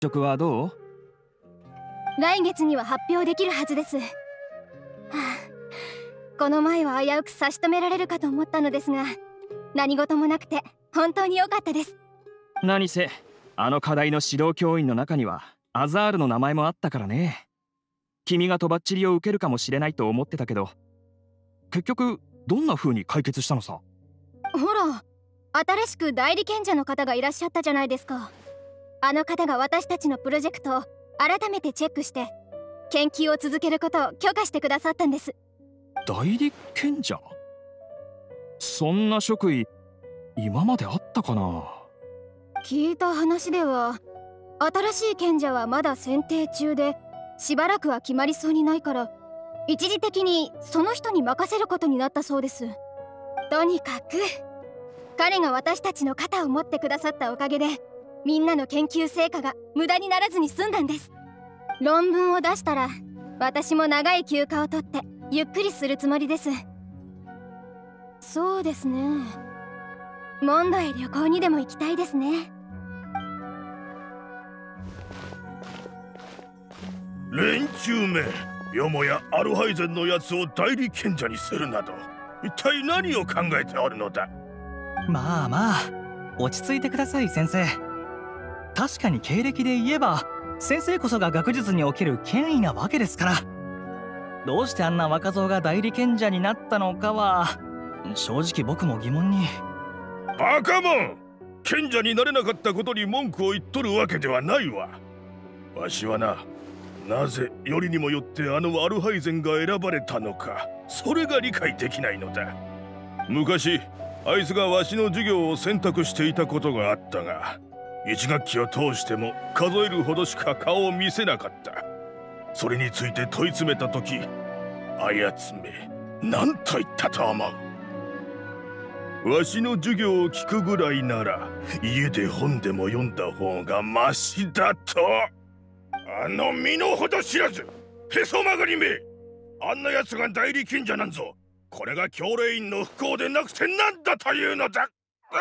曲はどう？ 来月には発表できるはずです。はあ、この前は危うく差し止められるかと思ったのですが、何事もなくて本当に良かったです。 何せあの課題の指導教員の中にはアザールの名前もあったからね。君がとばっちりを受けるかもしれないと思ってたけど、結局どんな風に解決したのさ？ ほら、新しく代理賢者の方がいらっしゃったじゃないですか。あの方が私たちのプロジェクトを改めてチェックして研究を続けることを許可してくださったんです。 代理賢者？そんな職位今まであったかな？ 聞いた話では新しい賢者はまだ選定中で、しばらくは決まりそうにないから一時的にその人に任せることになったそうです。とにかく彼が私たちの肩を持ってくださったおかげで、みんなの研究成果が無駄にならずに済んだんです。論文を出したら私も長い休暇を取ってゆっくりするつもりです。そうですね、モンドへ旅行にでも行きたいですね。 連中め、よもやアルハイゼンのやつを代理賢者にするなど、一体何を考えておるのだ。 まあまあ、落ち着いてください先生。確かに経歴で言えば先生こそが学術における権威なわけですから。どうしてあんな若造が代理賢者になったのかは正直僕も疑問に。 バカモン、賢者になれなかったことに文句を言っとるわけではないわ。わしはなぜよりにもよってあのアルハイゼンが選ばれたのか、それが理解できないのだ。昔あいつがわしの授業を選択していたことがあったが、1学期を通しても数えるほどしか顔を見せなかった。それについて問い詰めた時、あやつめ何と言ったと思う？わしの授業を聞くぐらいなら家で本でも読んだ方がマシだと。あの身の程知らずへそ曲がりめ、あんなやつが代理賢者なんぞ。これが教令員の不幸でなくてなんだというのだ。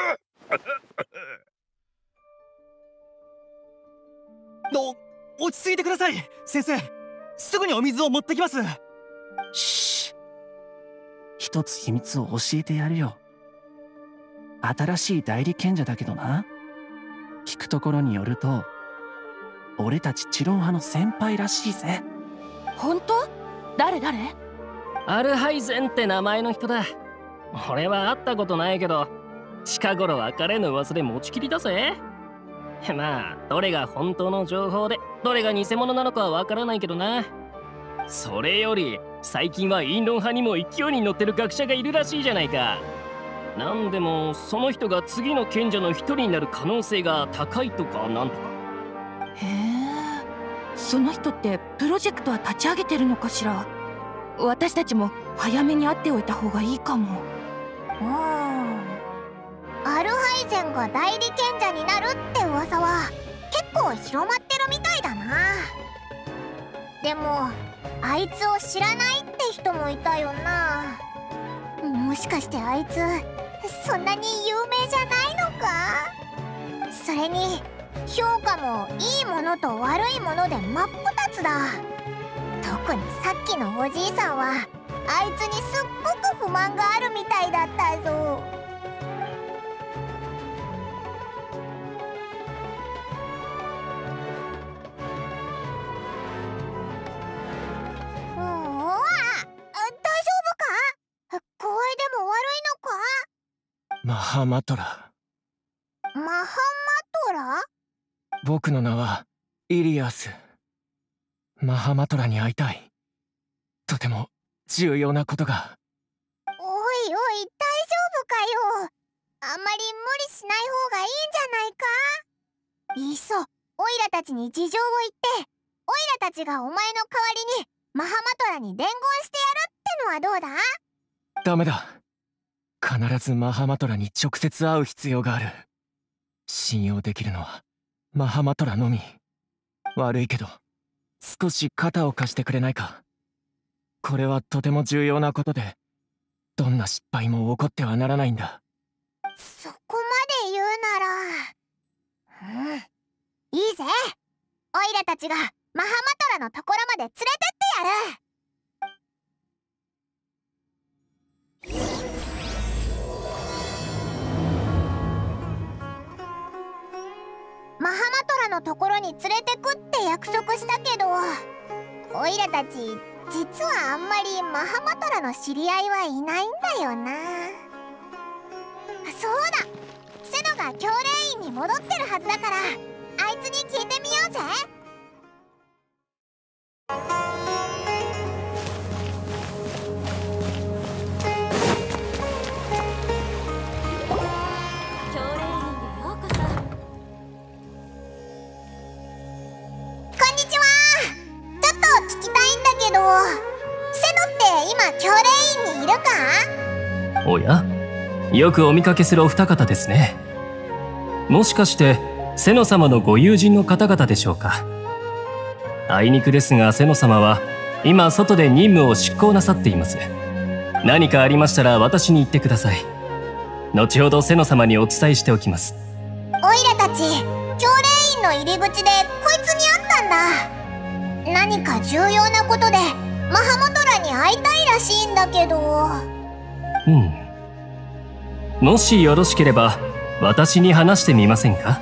落ち着いてください先生。すぐにお水を持ってきます。 しー、一つ秘密を教えてやるよ。新しい代理賢者だけどな、聞くところによると俺たちチロン派の先輩らしいぜ。 本当？誰？ アルハイゼンって名前の人だ。俺は会ったことないけど近頃は彼の噂で持ちきりだぜ。まあどれが本当の情報でどれが偽物なのかはわからないけどな。それより最近はインロン派にも勢いに乗ってる学者がいるらしいじゃないか。なんでもその人が次の賢者の一人になる可能性が高いとかなんとか。 へえ、その人ってプロジェクトは立ち上げてるのかしら。私たちも早めに会っておいた方がいいかも。 アルハイゼンが代理賢者になるって噂は結構広まってるみたいだな。でもあいつを知らないって人もいたよな。もしかしてあいつそんなに有名じゃないのか。それに評価もいいものと悪いもので真っ二つだ。特にさっきのおじいさんはあいつにすっごく不満があるみたいだったぞ。 マハマトラ。 マハマトラ？ 僕の名はイリアス。マハマトラに会いたい。とても重要なことが。 おいおい、大丈夫かよ。あんまり無理しない方がいいんじゃないか。いっそオイラたちに事情を言ってオイラたちがお前の代わりにマハマトラに伝言してやるってのはどうだ？ ダメだ。必ずマハマトラに直接会う必要がある。信用できるのはマハマトラのみ。悪いけど少し肩を貸してくれないか。これはとても重要なことで、どんな失敗も起こってはならないんだ。 そこまで言うならいいぜ。 オイラたちがマハマトラのところまで連れてってやる。マハマトラのところに連れてくって約束したけど、オイラたち実はあんまりマハマトラの知り合いはいないんだよな。そうだ、セノが教令員に戻ってるはずだから、あいつに聞いてみようぜ。 教令員へようこそ。 こんにちは。ちょっと聞きたいんだけど、セノって今教令員にいるか？ おや、よくお見かけするお二方ですね。もしかしてセノ様のご友人の方々でしょうか。あいにくですが、セノ様は今外で任務を執行なさっています。何かありましたら私に言ってください。後ほどセノ様にお伝えしておきます。 オイラたち教令員の入り口でこいつに会ったんだ。何か重要なことでマハマトラに会いたいらしいんだけど。 もしよろしければ私に話してみませんか？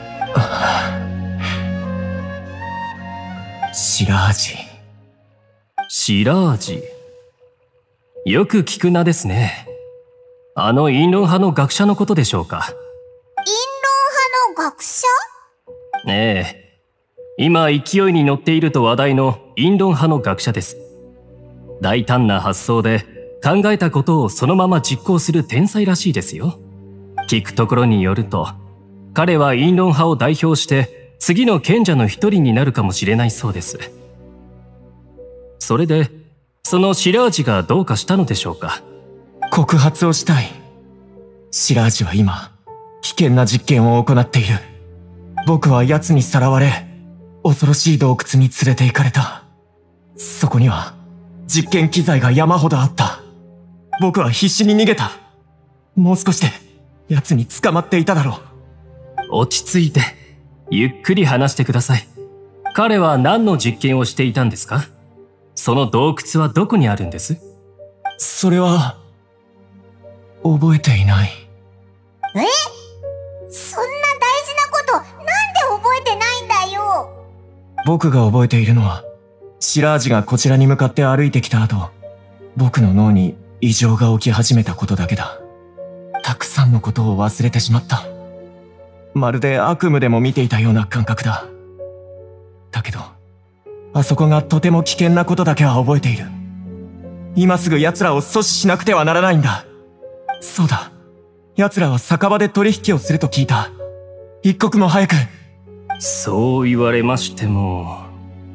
シラージ。 シラージ。よく聞く名ですね。あのインロン派の学者のことでしょうか。 インロン派の学者？ ええ、今勢いに乗っていると話題のインロン派の学者です。大胆な発想で考えたことをそのまま実行する天才らしいですよ。聞くところによると、彼はインロン派を代表して次の賢者の一人になるかもしれないそうです。それでそのシラージがどうかしたのでしょうか。 告発をしたい。シラージは今危険な実験を行っている。僕は奴にさらわれ、恐ろしい洞窟に連れて行かれた。そこには実験機材が山ほどあった。僕は必死に逃げた。もう少しで奴に捕まっていただろう。落ち着いてゆっくり話してください。彼は何の実験をしていたんですか？その洞窟はどこにあるんです？ それは覚えていない。 そんな大事なことなんで覚えてないんだよ。 僕が覚えているのは、シラージがこちらに向かって歩いてきた後、僕の脳に異常が起き始めたことだけだ。たくさんのことを忘れてしまった。まるで悪夢でも見ていたような感覚だ。だけど、あそこがとても危険なことだけは覚えている。今すぐ奴らを阻止しなくてはならないんだ。そうだ。奴らは酒場で取引をすると聞いた。一刻も早く。 そう言われましても。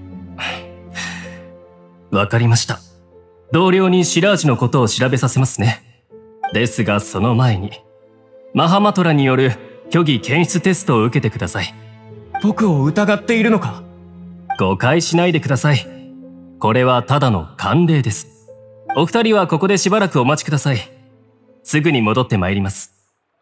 わかりました。同僚にシラージのことを調べさせますね。ですがその前に、マハマトラによる虚偽検出テストを受けてください。 僕を疑っているのか？ 誤解しないでください。これはただの慣例です。お二人はここでしばらくお待ちください。すぐに戻ってまいります。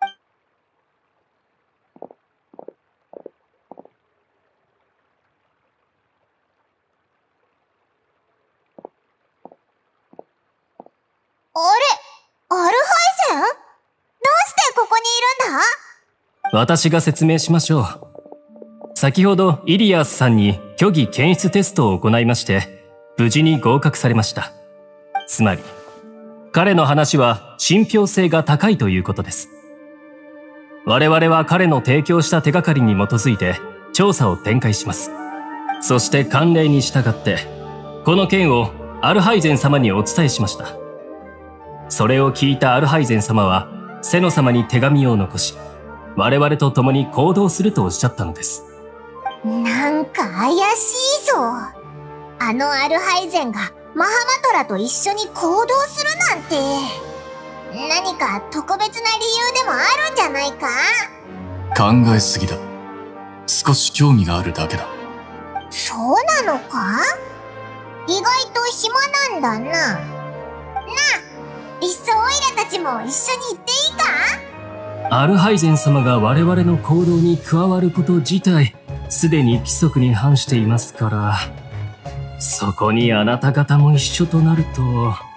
アルハイゼン？どうしてここにいるんだ？ 私が説明しましょう。先ほどイリアスさんに虚偽検出テストを行いまして、無事に合格されました。つまり、彼の話は信憑性が高いということです。我々は彼の提供した手がかりに基づいて調査を展開します。そして慣例に従って、この件をアルハイゼン様にお伝えしました。それを聞いたアルハイゼン様は、セノ様に手紙を残し、我々と共に行動するとおっしゃったのです。 なんか怪しいぞ。あのアルハイゼンがマハマトラと一緒に行動するなんて、何か特別な理由でもあるんじゃないか？ 考えすぎだ。少し興味があるだけだ。 そうなのか？意外と暇なんだな。いっそオイラたちも一緒に行っていいか？ アルハイゼン様が我々の行動に加わること自体、 すでに規則に反していますから、そこにあなた方も一緒となると、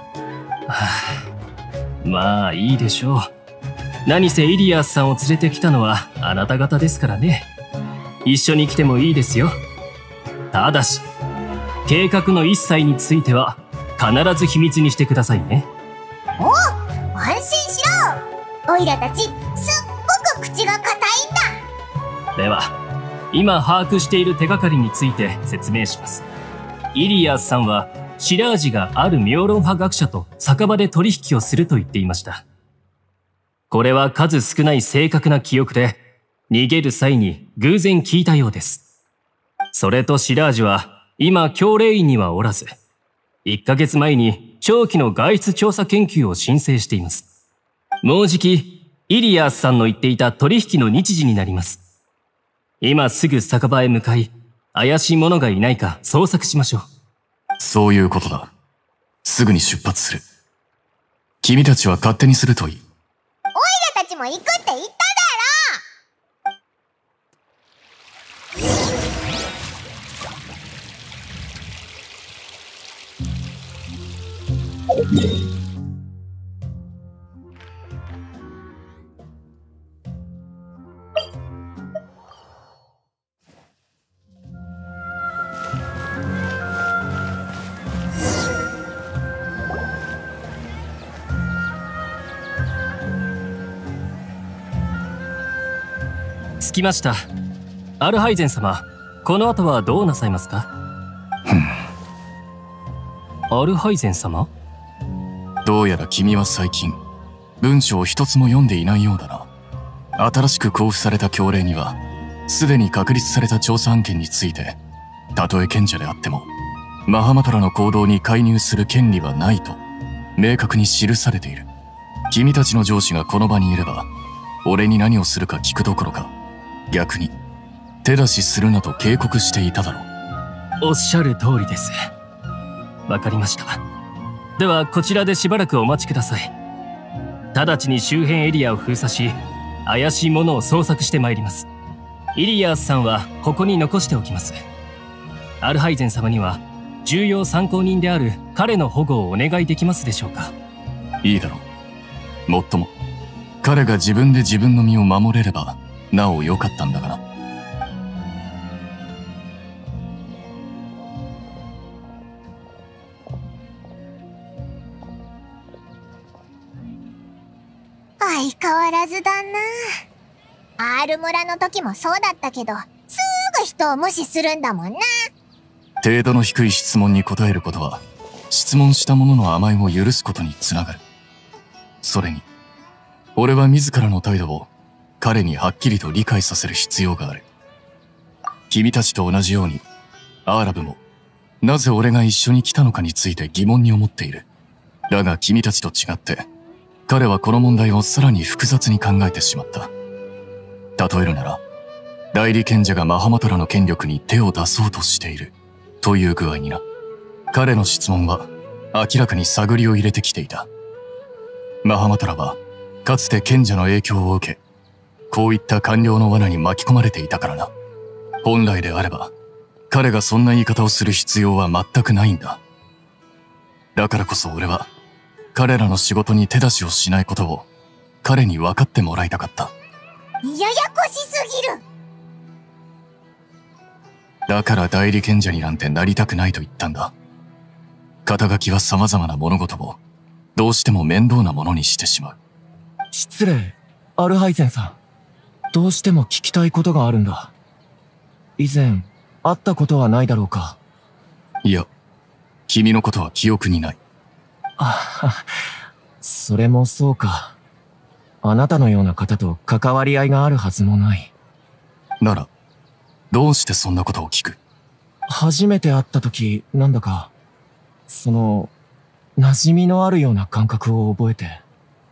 まあいいでしょう。何せイリアスさんを連れてきたのはあなた方ですからね。一緒に来てもいいですよ。ただし、計画の一切については必ず秘密にしてくださいね。 お、安心しろ。オイラたちすっごく口が固いんだ。 では、今把握している手がかりについて説明します。イリアスさんはシラージがある妙論派学者と酒場で取引をすると言っていました。これは数少ない正確な記憶で、逃げる際に偶然聞いたようです。それとシラージは今教令院にはおらず、1ヶ月前に長期の外出調査研究を申請しています。もうじきイリアスさんの言っていた取引の日時になります。今すぐ酒場へ向かい、怪しい者がいないか捜索しましょう。 そういうことだ。すぐに出発する。君たちは勝手にするといい。 オイラたちも行くって言っただろ。 着きました。アルハイゼン様、この後はどうなさいますか？アルハイゼン様？ どうやら君は最近、文章を一つも読んでいないようだな。新しく交付された教令には、すでに確立された調査案件について、たとえ賢者であっても、マハマトラの行動に介入する権利はないと、明確に記されている。君たちの上司がこの場にいれば、俺に何をするか聞くどころか、逆に手出しするなと警告していただろう。おっしゃる通りです。わかりました。ではこちらでしばらくお待ちください。直ちに周辺エリアを封鎖し、怪しいものを捜索してまいります。イリアスさんはここに残しておきます。アルハイゼン様には重要参考人である彼の保護をお願いできますでしょうか？ いいだろう。もっとも彼が自分で自分の身を守れればなお良かったんだがな。 相変わらずだな。R 村の時もそうだったけど、すぐ人を無視するんだもんな。 程度の低い質問に答えることは、質問した者の甘えを許すことにつながる。それに、俺は自らの態度を彼にはっきりと理解させる必要がある。君たちと同じように、アーラブも、なぜ俺が一緒に来たのかについて疑問に思っている。だが君たちと違って、彼はこの問題をさらに複雑に考えてしまった。例えるなら、代理賢者がマハマトラの権力に手を出そうとしている、という具合にな。彼の質問は、明らかに探りを入れてきていた。マハマトラは、かつて賢者の影響を受け、こういった官僚の罠に巻き込まれていたからな。本来であれば、彼がそんな言い方をする必要は全くないんだ。だからこそ俺は、彼らの仕事に手出しをしないことを、彼に分かってもらいたかった。 ややこしすぎる。 だから代理賢者になんてなりたくないと言ったんだ。肩書きは様々な物事を、どうしても面倒なものにしてしまう。 失礼、アルハイゼンさん。どうしても聞きたいことがあるんだ。以前、会ったことはないだろうか？ いや、君のことは記憶にない。 あ、それもそうか。あなたのような方と関わり合いがあるはずもない。 なら、どうしてそんなことを聞く？ 初めて会った時、なんだか、馴染みのあるような感覚を覚えて。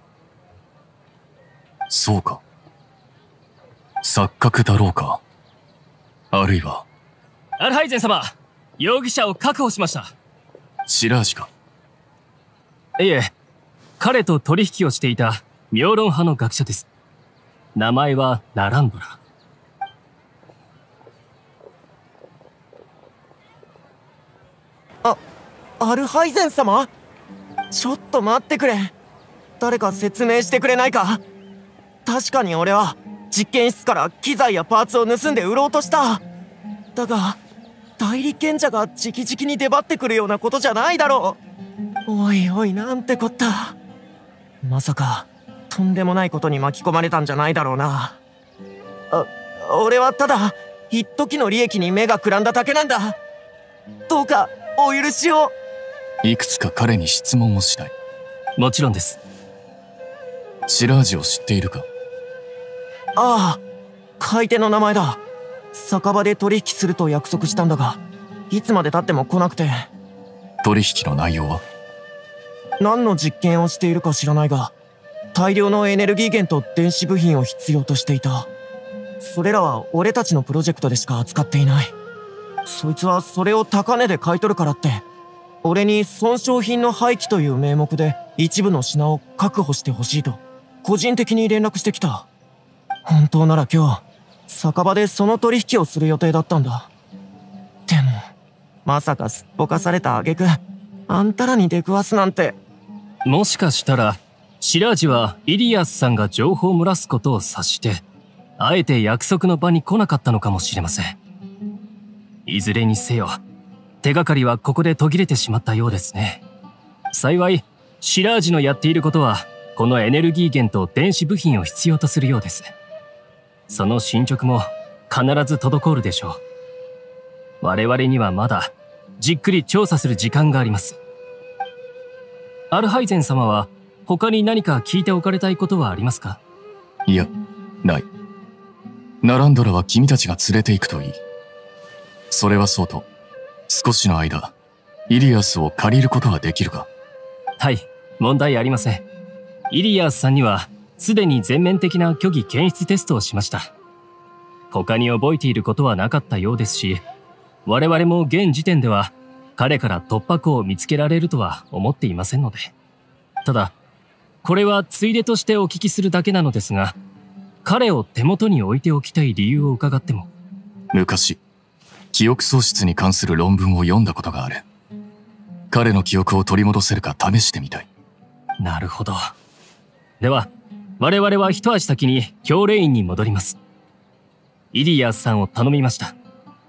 そうか。錯覚だろうか。あるいは。 アルハイゼン様、容疑者を確保しました。 シラージか？ いえ、彼と取引をしていた妙論派の学者です。名前はナランドラ。 アルハイゼン様？ちょっと待ってくれ。誰か説明してくれないか？確かに俺は実験室から機材やパーツを盗んで売ろうとした。だが代理賢者が直々に出張ってくるようなことじゃないだろう。おいおい、なんてこった。まさかとんでもないことに巻き込まれたんじゃないだろうな。俺はただ一時の利益に目がくらんだだけなんだ。どうかお許しを。 いくつか彼に質問をしたい。 もちろんです。 シラージを知っているか？ ああ、買い手の名前だ。酒場で取引すると約束したんだが、いつまで経っても来なくて。 取引の内容は？ 何の実験をしているか知らないが、大量のエネルギー源と電子部品を必要としていた。それらは俺たちのプロジェクトでしか扱っていない。そいつはそれを高値で買い取るからって俺に損傷品の廃棄という名目で一部の品を確保してほしいと個人的に連絡してきた。本当なら今日酒場でその取引をする予定だったんだ。でもまさかすっぽかされた挙句あんたらに出くわすなんて。 もしかしたらシラージはイリアスさんが情報を漏らすことを察してあえて約束の場に来なかったのかもしれません。いずれにせよ手がかりはここで途切れてしまったようですね。幸いシラージのやっていることはこのエネルギー源と電子部品を必要とするようです。その進捗も必ず滞るでしょう。我々にはまだじっくり調査する時間があります。アルハイゼン様は他に何か聞いておかれたいことはありますか？ いや、ない。ナランドラは君たちが連れて行くといい。それはそうと、少しの間、イリアスを借りることはできるか？ はい、問題ありません。イリアスさんにはすでに全面的な虚偽検出テストをしました。他に覚えていることはなかったようですし、我々も現時点では彼から突破口を見つけられるとは思っていませんので。ただ、これはついでとしてお聞きするだけなのですが、彼を手元に置いておきたい理由を伺っても。 昔、記憶喪失に関する論文を読んだことがある。彼の記憶を取り戻せるか試してみたい。 なるほど。では、我々は一足先に教令院に戻ります。イリアスさんを頼みました。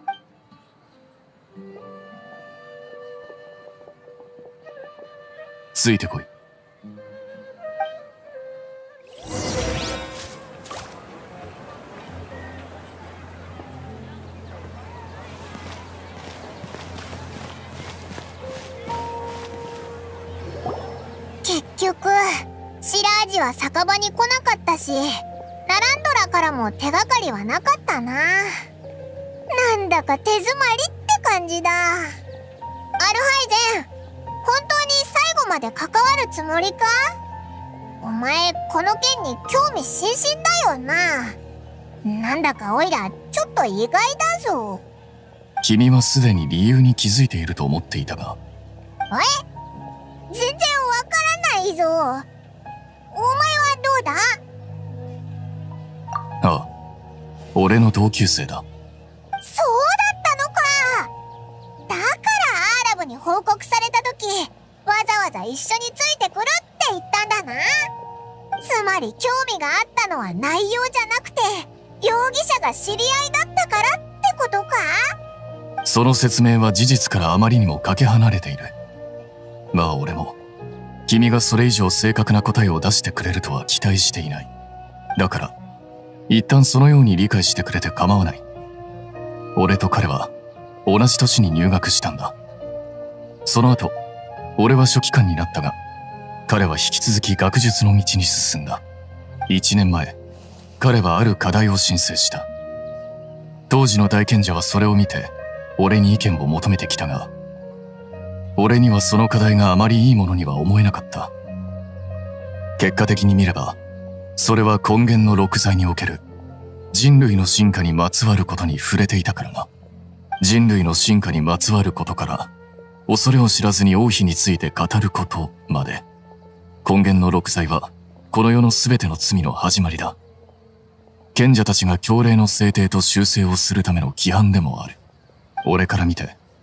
ついてこい。 結局シラージは酒場に来なかったし、ナランドラからも手がかりはなかったな。なんだか手詰まりって感じだ。アルハイゼン、本当に最後まで関わるつもりか？お前この件に興味津々だよな。なんだかオイラちょっと意外だぞ。 君はすでに理由に気づいていると思っていたが。 全然わからないぞ。お前はどうだ？ ああ、俺の同級生だ。 そうだったのか。だからアーラブに報告された時、わざわざ一緒についてくるって言ったんだな。つまり興味があったのは内容じゃなくて、容疑者が知り合いだったからってことか？ その説明は事実からあまりにもかけ離れている。まあ俺も君がそれ以上正確な答えを出してくれるとは期待していない。だから一旦そのように理解してくれて構わない。俺と彼は同じ年に入学したんだ。その後俺は書記官になったが、彼は引き続き学術の道に進んだ。1年前彼はある課題を申請した。当時の大賢者はそれを見て俺に意見を求めてきたが、俺にはその課題があまりいいものには思えなかった。結果的に見れば、それは根源の六罪における人類の進化にまつわることに触れていたからな。人類の進化にまつわることから、恐れを知らずに王妃について語ることまで、根源の六罪はこの世のすべての罪の始まりだ。賢者たちが教令の制定と修正をするための規範でもある。俺から見て、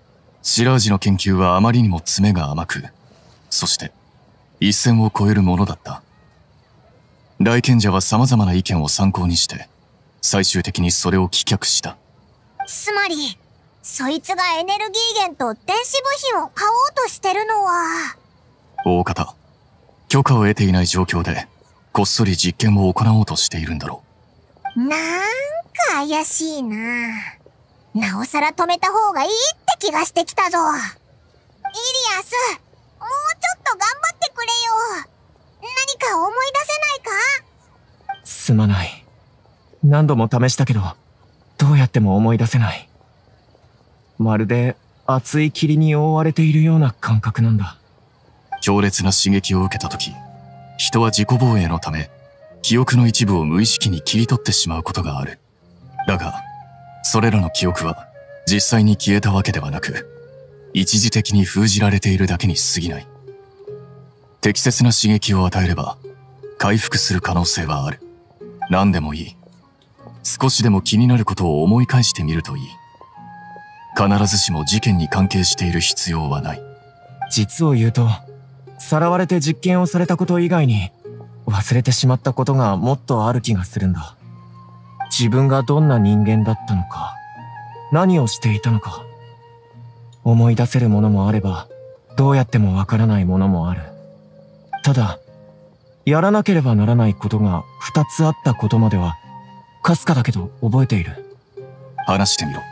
シラージの研究はあまりにも詰めが甘く、そして一線を越えるものだった。大賢者は様々な意見を参考にして、最終的にそれを棄却した。 つまり、そいつがエネルギー源と電子部品を買おうとしてるのは。 大方、許可を得ていない状況で、こっそり実験を行おうとしているんだろう。なんか怪しいな。なおさら止めた方がいいって気がしてきたぞ。イリアス、もうちょっと頑張ってくれよ。何か思い出せないか？ すまない。何度も試したけど、どうやっても思い出せない。まるで熱い霧に覆われているような感覚なんだ。 強烈な刺激を受けた時、人は自己防衛のため、記憶の一部を無意識に切り取ってしまうことがある。だが、それらの記憶は実際に消えたわけではなく、一時的に封じられているだけに過ぎない。適切な刺激を与えれば、回復する可能性はある。何でもいい。少しでも気になることを思い返してみるといい。必ずしも事件に関係している必要はない。 実を言うと、さらわれて実験をされたこと以外に、忘れてしまったことがもっとある気がするんだ。自分がどんな人間だったのか、何をしていたのか。思い出せるものもあれば、どうやってもわからないものもある。ただ、やらなければならないことが2つあったことまでは、かすかだけど覚えている。 話してみろ。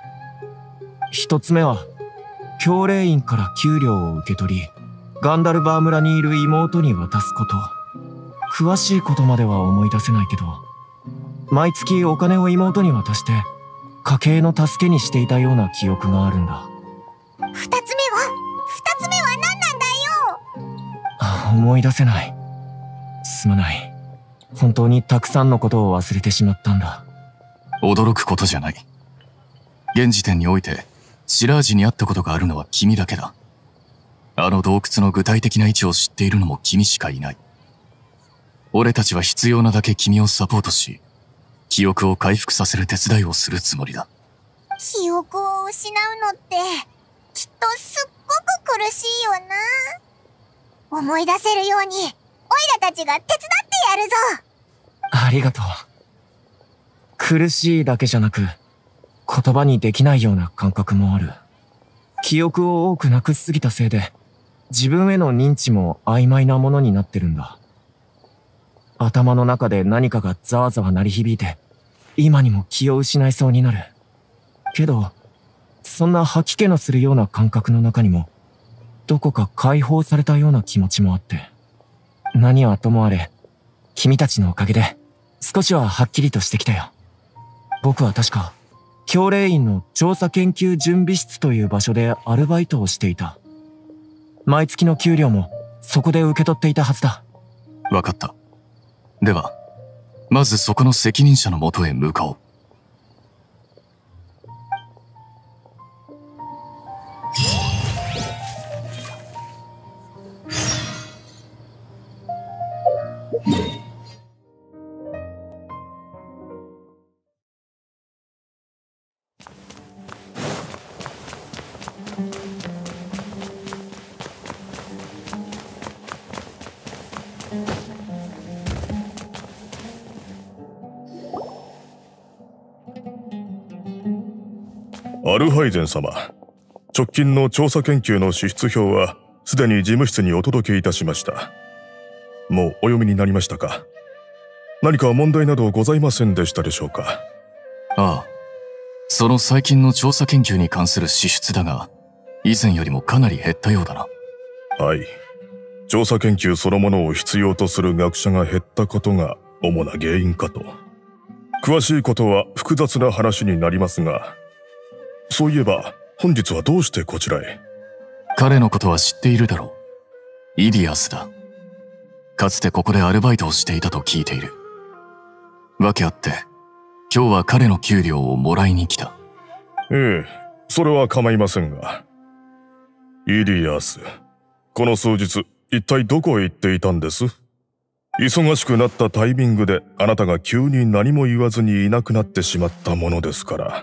1つ目は、教令員から給料を受け取り、ガンダルバー村にいる妹に渡すこと。詳しいことまでは思い出せないけど、毎月お金を妹に渡して、家計の助けにしていたような記憶があるんだ。 2つ目は何なんだよ。 思い出せない。すまない。本当にたくさんのことを忘れてしまったんだ。 驚くことじゃない。現時点において、シラージに会ったことがあるのは君だけだ。あの洞窟の具体的な位置を知っているのも君しかいない。俺たちは必要なだけ君をサポートし、記憶を回復させる手伝いをするつもりだ。 記憶を失うのって、きっとすっごく苦しいよな。思い出せるように、オイラたちが手伝ってやるぞ。 ありがとう。苦しいだけじゃなく、言葉にできないような感覚もある。記憶を多くなくしすぎたせいで、自分への認知も曖昧なものになってるんだ。頭の中で何かがざわざわ鳴り響いて、今にも気を失いそうになる。けど、そんな吐き気のするような感覚の中にも、どこか解放されたような気持ちもあって。何はともあれ、君たちのおかげで、少しははっきりとしてきたよ。僕は確か、教令員の調査研究準備室という場所でアルバイトをしていた。毎月の給料もそこで受け取っていたはずだ。 わかった。では、まずそこの責任者のもとへ向かおう。 アルハイゼン様、直近の調査研究の支出表はすでに事務室にお届けいたしました。もうお読みになりましたか？何か問題などございませんでしたでしょうか？ ああ、その最近の調査研究に関する支出だが、以前よりもかなり減ったようだな。 はい。調査研究そのものを必要とする学者が減ったことが主な原因かと。詳しいことは複雑な話になりますが、そういえば本日はどうしてこちらへ？ 彼のことは知っているだろう。イリアスだ。かつてここでアルバイトをしていたと聞いている。わけあって、今日は彼の給料をもらいに来た。 ええ、それは構いませんが。イリアス、この数日、一体どこへ行っていたんです？忙しくなったタイミングであなたが急に何も言わずにいなくなってしまったものですから。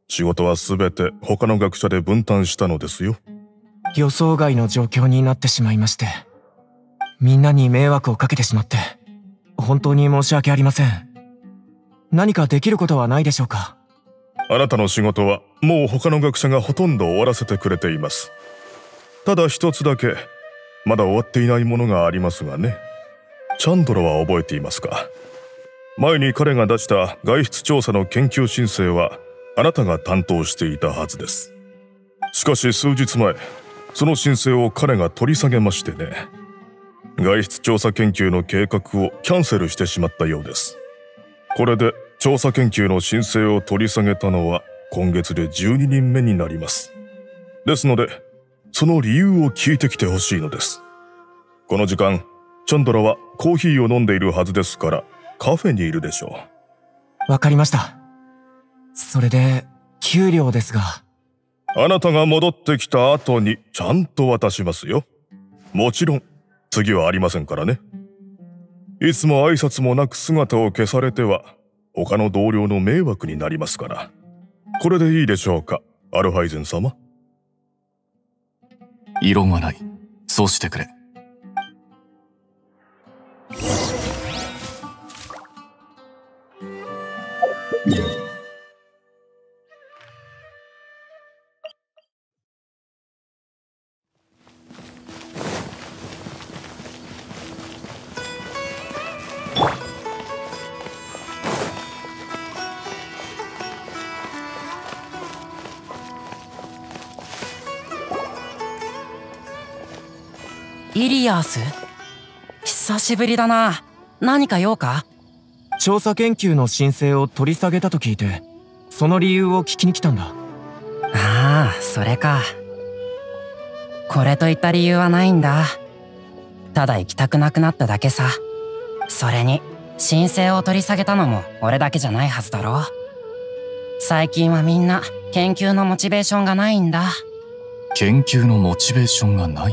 仕事は全て他の学者で分担したのですよ。 予想外の状況になってしまいまして、みんなに迷惑をかけてしまって本当に申し訳ありません。何かできることはないでしょうか？ あなたの仕事はもう他の学者がほとんど終わらせてくれています。ただ一つだけまだ終わっていないものがありますがね。チャンドラは覚えていますか？前に彼が出した外出調査の研究申請はあなたが担当していたはずです。しかし数日前、その申請を彼が取り下げましてね。外出調査研究の計画をキャンセルしてしまったようです。これで調査研究の申請を取り下げたのは今月で12人目になります。ですので、その理由を聞いてきてほしいのです。この時間、チャンドラはコーヒーを飲んでいるはずですから、カフェにいるでしょう。わかりました。それで、給料ですが。 あなたが戻ってきた後にちゃんと渡しますよ。もちろん、次はありませんからね。いつも挨拶もなく姿を消されては、他の同僚の迷惑になりますから。これでいいでしょうか、アルハイゼン様。 異論はない。そうしてくれ。 イリアス？久しぶりだな。何か用か？ 調査研究の申請を取り下げたと聞いて、その理由を聞きに来たんだ。 ああ、それか。これといった理由はないんだ。ただ行きたくなくなっただけさ。それに申請を取り下げたのも俺だけじゃないはずだろ。最近はみんな研究のモチベーションがないんだ。 研究のモチベーションがない？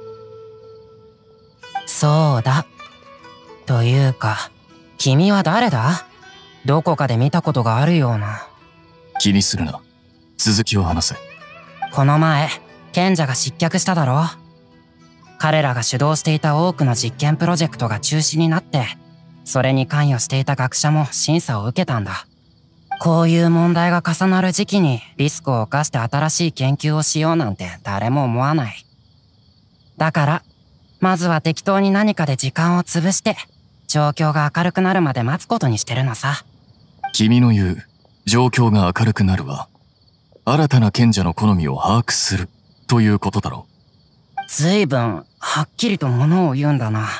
そうだ。というか、君は誰だ？どこかで見たことがあるような。 気にするな。続きを話せ。 この前、賢者が失脚しただろ。彼らが主導していた多くの実験プロジェクトが中止になって、それに関与していた学者も審査を受けたんだ。こういう問題が重なる時期にリスクを冒して新しい研究をしようなんて誰も思わない。だから、まずは適当に何かで時間を潰して、状況が明るくなるまで待つことにしてるのさ。 君の言う、状況が明るくなるは、新たな賢者の好みを把握するということだろう。 随分、はっきりと物を言うんだな。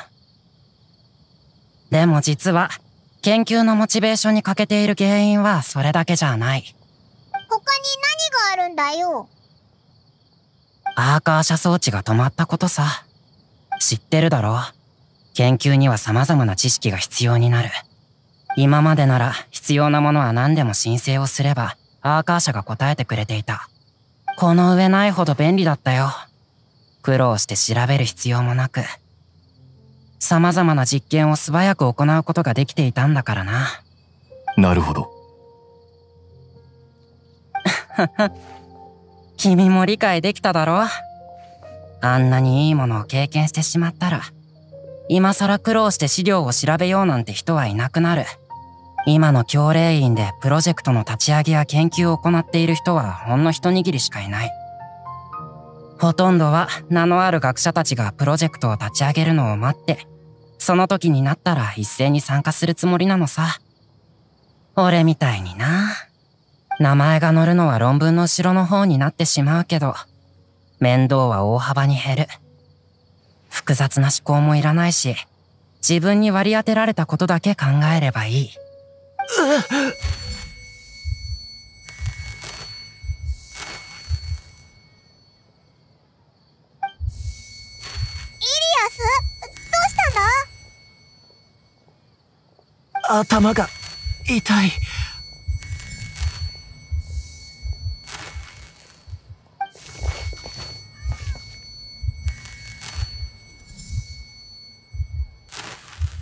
でも実は、研究のモチベーションに欠けている原因はそれだけじゃない。 他に何があるんだよ。 アーカー射装置が止まったことさ。知ってるだろ？研究には様々な知識が必要になる。今までなら必要なものは何でも申請をすればアーカー社が答えてくれていた。この上ないほど便利だったよ。苦労して調べる必要もなく、様々な実験を素早く行うことができていたんだからな。 なるほど。 君も理解できただろ？あんなにいいものを経験してしまったら、今更苦労して資料を調べようなんて人はいなくなる。今の教令院でプロジェクトの立ち上げや研究を行っている人はほんの一握りしかいない。ほとんどは名のある学者たちがプロジェクトを立ち上げるのを待って、その時になったら一斉に参加するつもりなのさ。俺みたいにな。名前が載るのは論文の後ろの方になってしまうけど、面倒は大幅に減る。複雑な思考もいらないし、自分に割り当てられたことだけ考えればいい。イリアス、どうしたんだ？ 頭が痛い。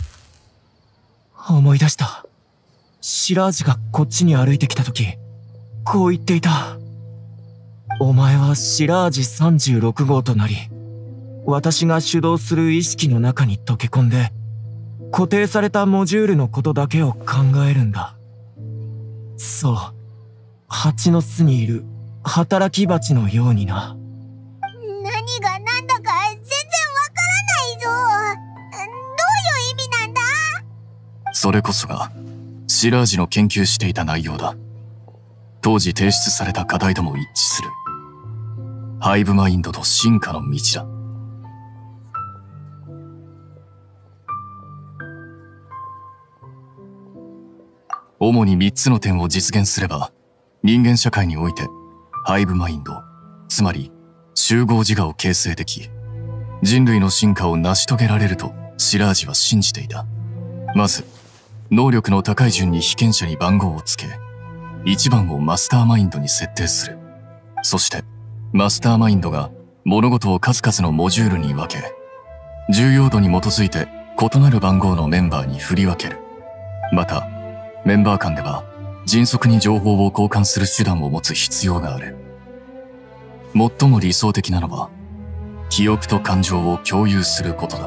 思い出した。シラージがこっちに歩いてきた時、 こう言っていた。お前はシラージ36号となり、私が主導する意識の中に溶け込んで、固定されたモジュールのことだけを考えるんだ。そう。蜂の巣にいる働き蜂のようにな。 何が何だか全然わからないぞ。どういう意味なんだ？ それこそがシラージの研究していた内容だ。当時提出された課題とも一致する。ハイブマインドと進化の道だ。主に3つの点を実現すれば、人間社会においてハイブマインド、つまり集合自我を形成でき、人類の進化を成し遂げられるとシラージは信じていた。まず、能力の高い順に被験者に番号をつけ、1番をマスターマインドに設定する。そして、マスターマインドが物事を数々のモジュールに分け、重要度に基づいて異なる番号のメンバーに振り分ける。また、メンバー間では迅速に情報を交換する手段を持つ必要がある。最も理想的なのは、記憶と感情を共有することだ。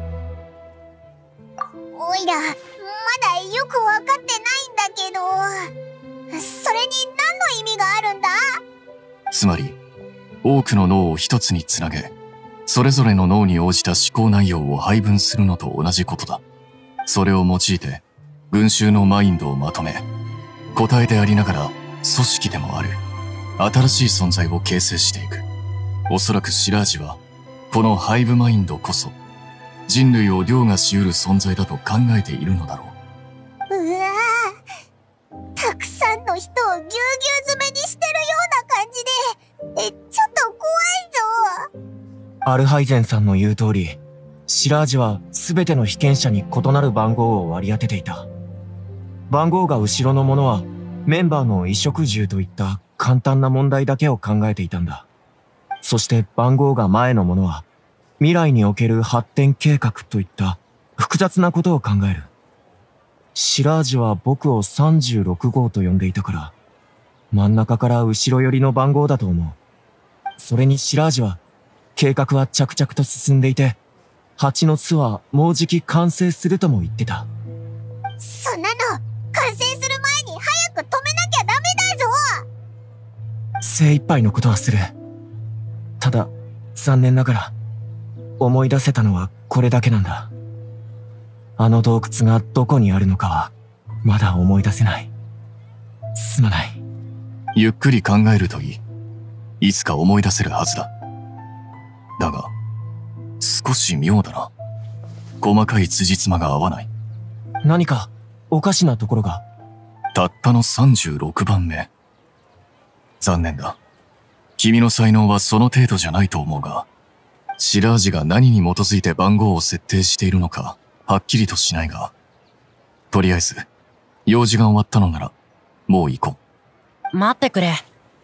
おいら、まだよくわかってないんだけど、それに何の意味があるんだ？ つまり、多くの脳を一つにつなげ、それぞれの脳に応じた思考内容を配分するのと同じことだ。それを用いて、群衆のマインドをまとめ、個体でありながら組織でもある、新しい存在を形成していく。おそらくシラージは、このハイブマインドこそ、人類を凌駕し得る存在だと考えているのだろう。 うわぁ、たくさんの人をぎゅうぎゅう詰めにしてるような感じで、ちょっと怖いぞ。 アルハイゼンさんの言う通り、シラージは全ての被験者に異なる番号を割り当てていた。番号が後ろのものはメンバーの衣食住といった簡単な問題だけを考えていたんだ。そして番号が前のものは未来における発展計画といった複雑なことを考える。シラージは僕を36号と呼んでいたから、真ん中から後ろ寄りの番号だと思う。それにシラージは計画は着々と進んでいて、蜂の巣はもうじき完成するとも言ってた。 そんなの完成する前に早く止めなきゃダメだぞ。 精一杯のことはする。ただ残念ながら思い出せたのはこれだけなんだ。あの洞窟がどこにあるのかはまだ思い出せない。すまない。 ゆっくり考えるといい。いつか思い出せるはずだ。だが、少し妙だな。細かい辻褄が合わない。 何かおかしなところが。 たったの36番目。残念だ。君の才能はその程度じゃないと思うが、シラージが何に基づいて番号を設定しているのか、はっきりとしないが、とりあえず、用事が終わったのなら、もう行こう。待ってくれ。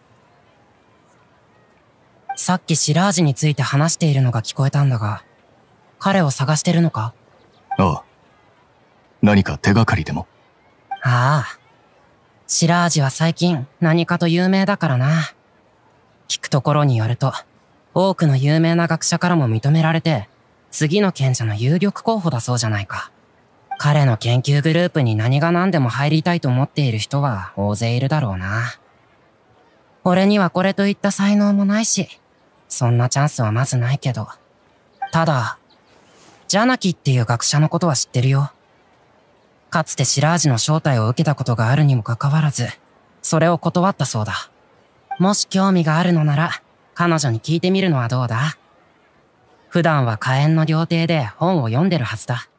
さっきシラージについて話しているのが聞こえたんだが、彼を探してるのか？ ああ。何か手がかりでも？ ああ。シラージは最近何かと有名だからな。聞くところによると、多くの有名な学者からも認められて、次の賢者の有力候補だそうじゃないか。彼の研究グループに何が何でも入りたいと思っている人は大勢いるだろうな。俺にはこれといった才能もないし、そんなチャンスはまずないけど。ただ、ジャナキっていう学者のことは知ってるよ。かつてシラージの招待を受けたことがあるにもかかわらず、それを断ったそうだ。もし興味があるのなら、彼女に聞いてみるのはどうだ？普段は火炎の料亭で本を読んでるはずだ。